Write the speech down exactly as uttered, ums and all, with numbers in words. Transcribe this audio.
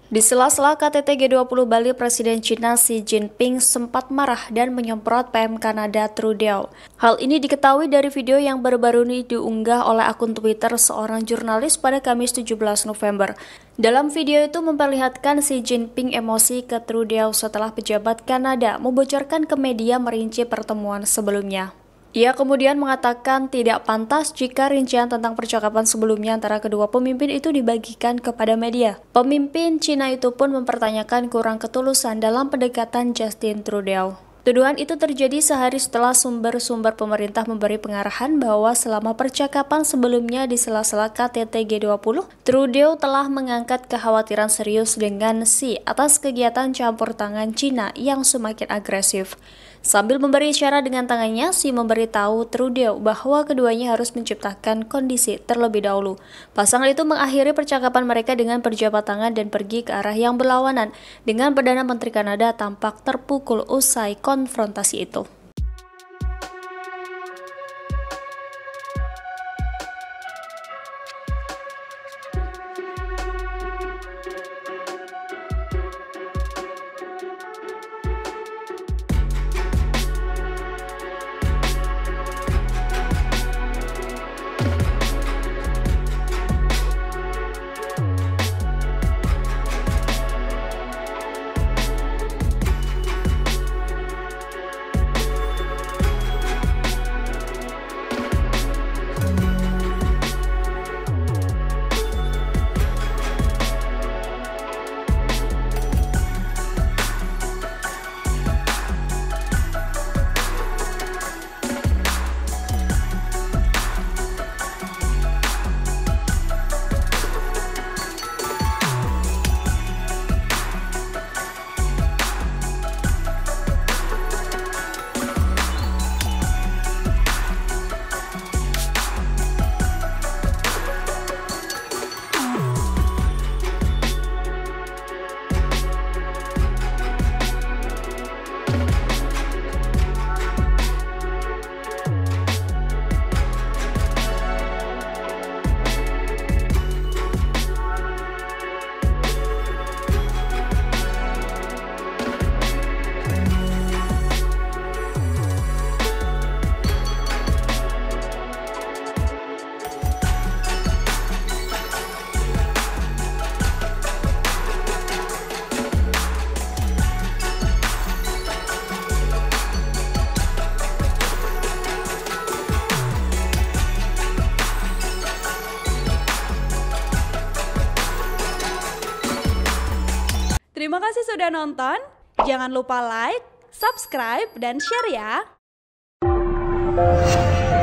Di sela-sela K T T G dua puluh Bali, Presiden Cina Xi Jinping sempat marah dan menyemprot P M Kanada Trudeau. Hal ini diketahui dari video yang baru-baru ini diunggah oleh akun Twitter seorang jurnalis pada Kamis tujuh belas November. Dalam video itu memperlihatkan Xi Jinping emosi ke Trudeau setelah pejabat Kanada membocorkan ke media merinci pertemuan sebelumnya. Ia kemudian mengatakan tidak pantas jika rincian tentang percakapan sebelumnya antara kedua pemimpin itu dibagikan kepada media. Pemimpin Cina itu pun mempertanyakan kurang ketulusan dalam pendekatan Justin Trudeau. Tuduhan itu terjadi sehari setelah sumber-sumber pemerintah memberi pengarahan bahwa selama percakapan sebelumnya di sela-sela K T T G dua puluh, Trudeau telah mengangkat kekhawatiran serius dengan Xi atas kegiatan campur tangan Cina yang semakin agresif. Sambil memberi isyarat dengan tangannya, Xi memberitahu Trudeau bahwa keduanya harus menciptakan kondisi terlebih dahulu. Pasangan itu mengakhiri percakapan mereka dengan berjabat tangan dan pergi ke arah yang berlawanan, dengan Perdana Menteri Kanada tampak terpukul usai konfrontasi itu. Terima kasih sudah nonton, jangan lupa like, subscribe, dan share ya!